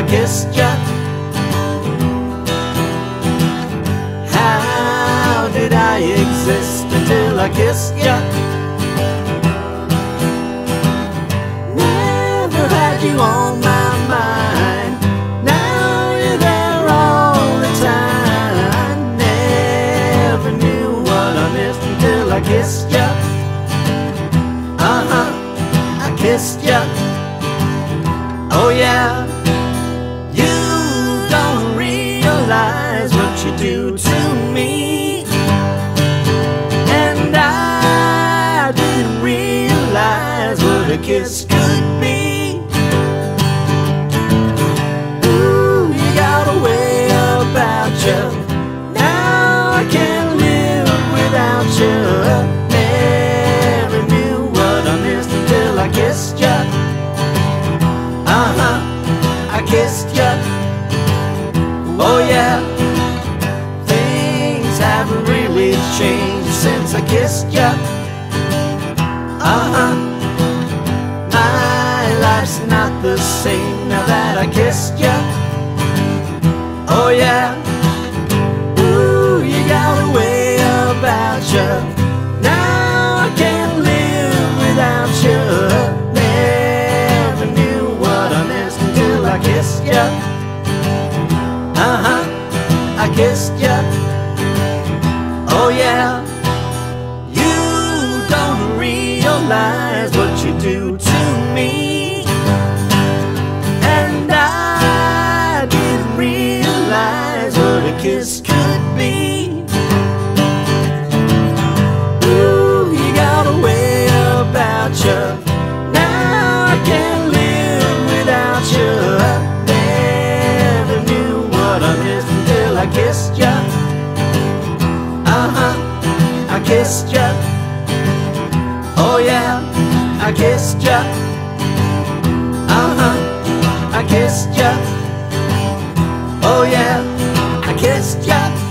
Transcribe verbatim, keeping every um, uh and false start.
kissed ya. How did I exist until I kissed ya? Never had you on my mind. Now you're there all the time. Never knew what I missed until I kissed ya. Uh-huh, I kissed ya. Oh yeah. You don't realize what you do to me, and I didn't realize what a kiss could be. Ooh, you got a way about you. Now I can't live without you. Never knew what I missed until I kissed ya. Uh-huh, I kissed ya. Oh yeah. Things haven't really changed since I kissed ya. Uh-huh. My life's not the same now that I kissed ya. Oh yeah. Ooh, you got a way about you. Now I can't live without you. Never knew what I missed until I kissed ya. Uh-huh, I kissed ya. Oh yeah. You don't realize what you do to me, and I didn't realize what a kiss could be. Ooh, you got a way about you. Now I can't live without you. Never knew what I missed until I kissed ya. Uh-huh, I kissed ya. Oh yeah, I kissed ya. Uh-huh, I kissed ya. Oh yeah, I kissed ya.